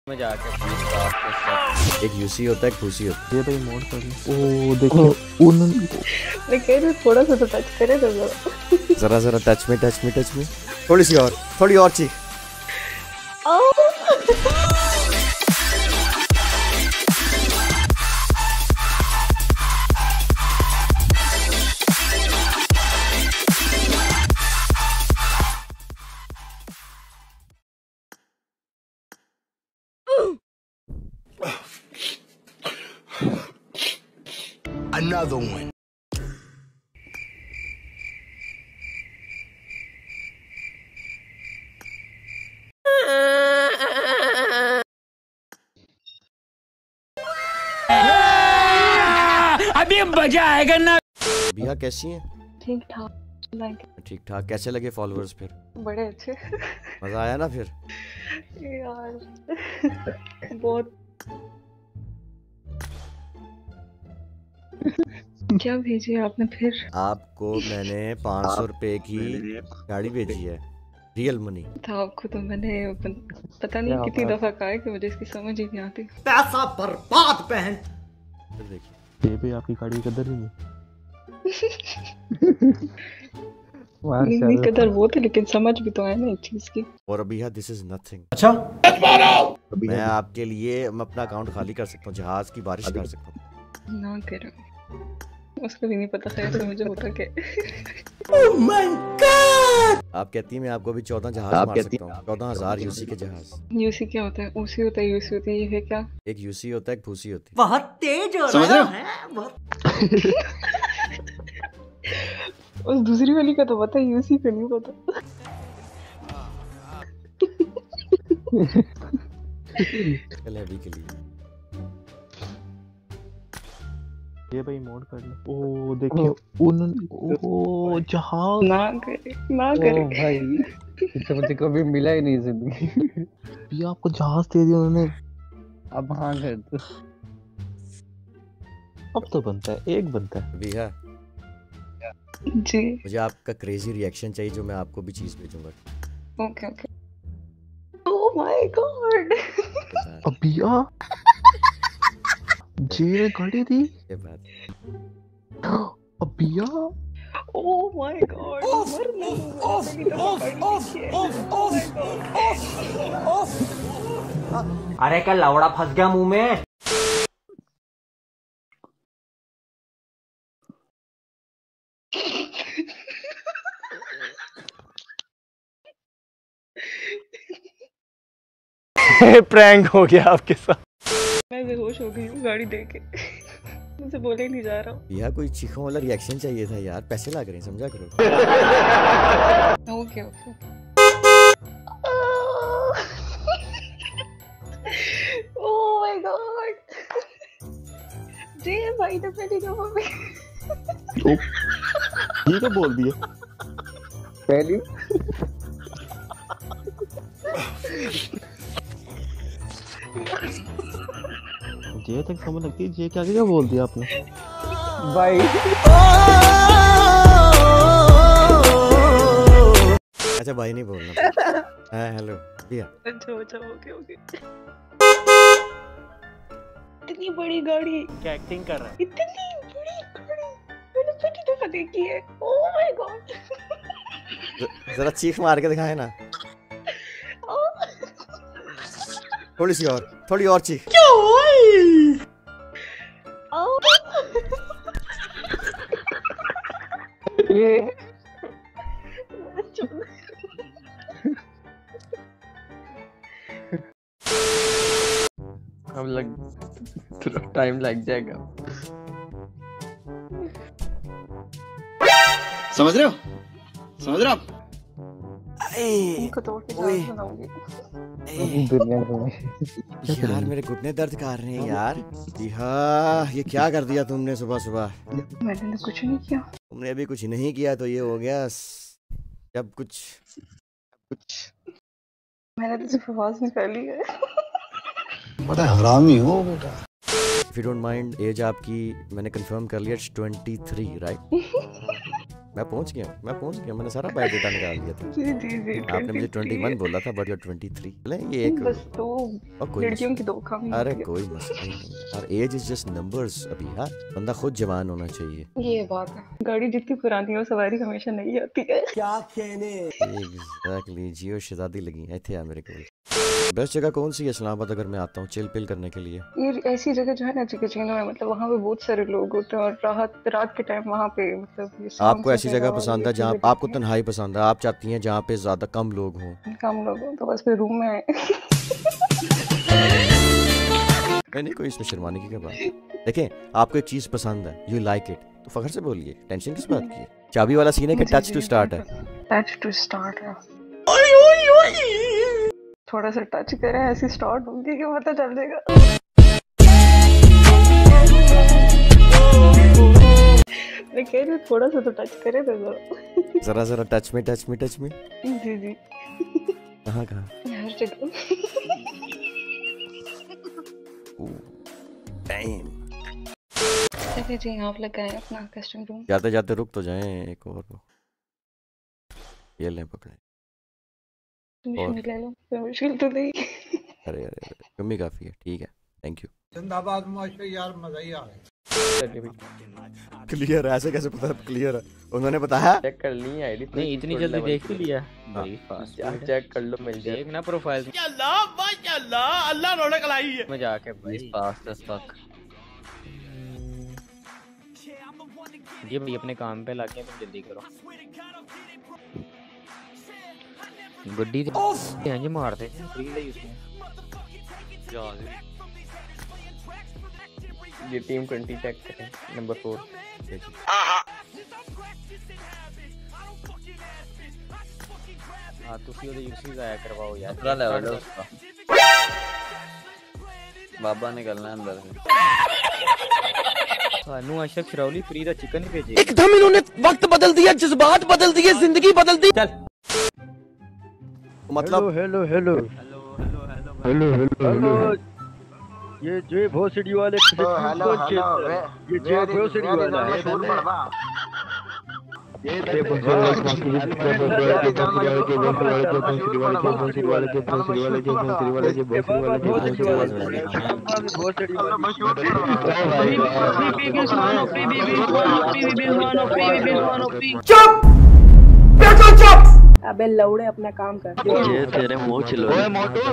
में जाके एक यूसी होता है, एक भूसी होता है। ये भाई मोड कर लो। ओ देखो मैं कह रही थोड़ा सा तो टच करे तो जरा जरा टच में थोड़ी सी और, थोड़ी और चीख। Another one. अभी मजा आएगा ना। बिया कैसी हैं? ठीक ठाक। ठीक ठाक। कैसे लगे फॉलोअर्स फिर? बड़े अच्छे। मजा आया ना फिर? यार बहुत। क्या भेजी आपने फिर? आपको मैंने 500 रुपए की गाड़ी भेजी है, रियल मनी था आपको तो मैंने पता नहीं कितनी दफा कहा है कि मुझे इसकी समझ ही नहीं आती। पैसा बर्बाद बहन। फिर देखिए ये भी आपकी गाड़ी कदर ही नहीं कदर वो थे, लेकिन समझ भी तो है ना एक चीज की। और अभी दिस इज नथिंग। अच्छा मैं आपके लिए अपना अकाउंट खाली कर सकता हूँ, जहाज की बारिश कर सकता हूँ। ना करो, उसको भी नहीं पता खैर तो मुझे होता क्या। Oh my God! आप कहती हैं मैं आपको भी 14 जहाज मार सकता हूँ, 14,000 यूसी के जहाज। यूसी क्या होता है? ऊसी होता है, यूसी होती है, ये है क्या? एक यूसी होता है, एक भूसी होती है। बहुत तेज हो रहा है बहुत। उस दूसरी वाली का तो पता है, यूसी का नहीं पता। कल अभी के लिए ये भाई मोड कर लो। ओ देखो ओ जहाज ना करे भाई तो मुझे कभी मिला ही नहीं जिंदगी। ये आपको जहाज दे दिया उन्होंने। अब हाँ कर दो। अब तो बनता है, एक बनता है। अभी है जी। मुझे आपका क्रेजी रिएक्शन चाहिए, जो मैं आपको भी चीज भेजूंगा। Okay okay. Oh my God. अबिया जे गाड़ी थी ये बात अबिया। ओह माय गॉड। अरे क्या लवड़ा फंस गया मुंह में। प्रैंक हो गया आपके साथ। मैं बेहोश हो गई हूँ गाड़ी देख के। मुझे बोले नहीं जा रहा हूँ। यार कोई चीखों वाला रिएक्शन चाहिए था यार, पैसे लग रहे हैं, समझा करो। Okay okay. Oh my God. जी भाई ने पहली दफा में ये तो बोल दिया पहली जे तक समझ लगती है, जे क्या क्या बोल दिया आपने भाई। अच्छा भाई नहीं बोलना। हाँ हेलो भैया। अच्छा ओके ओके। इतनी बड़ी गाड़ी, क्या एक्टिंग कर रहा है? इतनी बड़ी गाड़ी मैंने पहली दफा देखी है। Oh my God. जरा चीख मार के दिखाए ना, थोड़ी सी और, थोड़ी और चीख। ये अब थोड़ा टाइम लग जाएगा। समझ रहे हो आप? इनको तोड़ के जान सुनाऊंगी। दुनिया में यार मेरे घुटने दर्द कर रहे हैं यार। हाँ ये क्या कर दिया तुमने सुबह सुबह? मैंने तो कुछ नहीं किया। तुमने अभी कुछ नहीं किया तो ये हो गया जब कुछ मैंने तो सिर्फ आवाज निकाली है। बड़ा हरामी हो बेटा। इफ यू डोंट माइंड, एज आपकी मैंने कंफर्म कर लिया 23 राइट? मैं पहुंच गया, मैंने सारा बायोडाटा निकाल दिया था। जी जी जी। आपने मुझे 21 बोला था, बट 23। ले ये एक बस तो और कोई लड़कियों की धोखा में अरे होती है। कोई मसला नहीं यार, एज इज जस्ट नंबर्स अभी यार, बंदा खुद जवान होना चाहिए। ये बात है, गाड़ी जितनी पुरानी हो सवारी हमेशा नहीं आती है। एग्जैक्टली, जियो शहजादी लगी है थे यार मेरे को। बेस्ट जगह कौन सी है इस्लामाबाद अगर मैं आता हूँ चिल पिल करने के लिए? ये ऐसी जगह जो है ना चिकचिनो है, मतलब वहाँ पे बहुत सारे लोग होते हैं और रात के टाइम वहाँ पे मतलब ये sounds आपको ऐसी वगैरह जगह और पसंद ये है जहाँ चीजें आपको तन्हाई पसंद है, आप चाहती हैं जहाँ पे ज्यादा कम लोग हों? कम लोग हो तो बस फिर रूम में नहीं कोई इसमें शर्माने की क्या बात है। देखें आपको एक चीज पसंद है, यू लाइक इट, तो फखर से बोलिए, टेंशन किस बात की है? चाबी वाला सीन है कि टच टू स्टार्ट है? टच टू स्टार्ट है, थोड़ा सा टच करें ऐसी स्टार्ट होगी कि पता चल जाएगा। मैं कह रही हूँ थोड़ा सा तो टच करे तो जरा टच में जी जी कहाँ हर जगह। टाइम चलिए जी आप लगाएं अपना कस्टम रूम। जाते जाते रुक तो जाएं, एक और ये लें पकड़े। मुश्किल ले लो, कोई मुश्किल तो नहीं। अरे कमी काफी है, ठीक है, थैंक यू। जिंदाबाद माशा यार, मजा ही आ गया। क्लियर है, ऐसे कैसे पता क्लियर है? उन्होंने बताया चेक कर ली आईडी नहीं इतनी जल्दी देख ही लिया भाई, फास्ट चेक कर लो, मिल जाए देख ना प्रोफाइल अल्लाह भाई अल्लाह रौनक लाई है। में जाके भाई। Fast as fuck. ये भाई अपने काम पे लग गए, तुम जल्दी करो। गड्डी ये मारते हैं फ्री ले उसमें जा दे। ये टीम 20 चेक करें, नंबर 4। हां ਤੁਸੀਂ ਉਹਦੇ ਯੂਸੇਜ ਆਇਆ ਕਰਵਾਓ यार, दूसरा लेवल है उसका। बाबा निकलना है अंदर से। ਸਾਨੂੰ अशरफ शरौली फ्री ਦਾ चिकन भेजे। एकदम इन्होंने वक्त बदल दिया, जज्बात बदल दिए, जिंदगी बदल दी। चल मतलब हेलो ये जे भोसड़ी वाले हेलो ये जे भोसड़ी वाला है। ये अबे लौड़े अपना काम कर। ये तेरे मुंह चिल्लो। ओए मोटू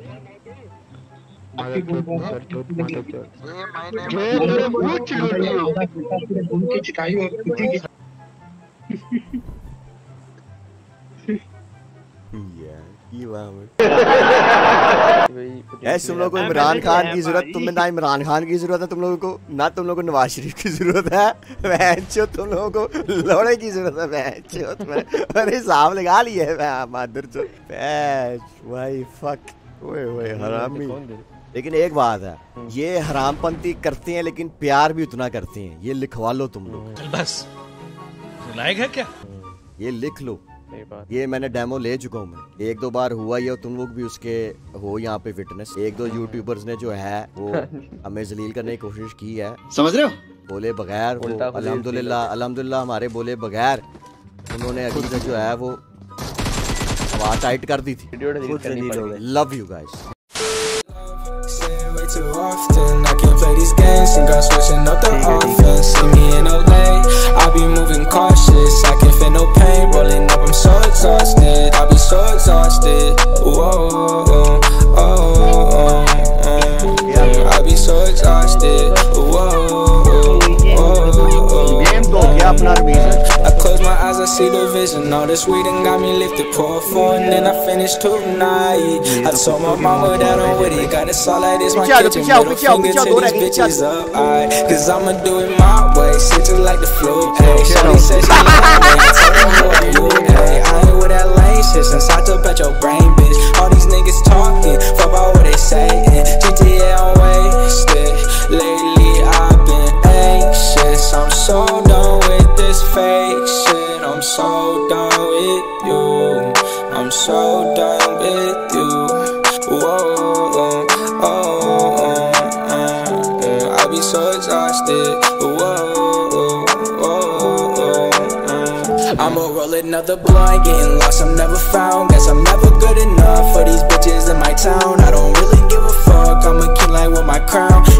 ऐसे तुम लोगों को इमरान खान की जरूरत, तुम्हें ना इमरान खान की जरूरत है तुम लोगों को, ना तुम लोगों को नवाज शरीफ की जरूरत है। वैंचो तुम लोगों को लौड़े की जरूरत है। वैंचो मैंने हिसाब लगा लिया है मादर चो भाई फक। ओए हरामी। लेकिन एक बात है, ये हरामपंती करते हैं लेकिन प्यार भी उतना करते हैं, ये लिखवा लो तुम लोग। बस लायक है क्या? ये लिख लो, ये मैंने डेमो ले चुका हूँ मैं, 1-2 बार हुआ ये, तुम लोग भी उसके हो यहाँ पे विटनेस। 1-2 यूट्यूबर्स ने जो है वो हमें जलील करने की कोशिश की है, समझ रहे हो? बोले बगैर वो अल्हम्दुलिल्लाह हमारे बोले बगैर उन्होंने अभी तक जो है वो आवाज टाइट कर दी थी। Love you guys. Too often, I can't play these games. Think I'm switching up the offense. See me in LA, I be moving cautious. I can't feel no pain rolling up. I'm so exhausted. I be so exhausted. Whoa, I be so exhausted. Whoa, I close my eyes, I see the vision. All this weed and got me lifted. Pour for and then I finish tonight. I told my mama that I'm with it. Got it all like this. My kitchen middle finger to these bitches up. Cause I'ma do it my way. Switching like the flu. Ay, Shorty said she love me. I told her who are you? Ay, I ain't with that lame shit since I took out your brain, bitch. All these niggas talking, fuck about what they saying. GTA I'm wasted. Lately I've been anxious. I'm so done with this fake shit. I'm so done with you. I'm so done with you. Whoa, I be so exhausted. Whoa, I'ma roll another blunt, getting lost, I'm never found. Guess I'm never good enough for these bitches in my town. I don't really give a fuck, I'm a king like with my crown.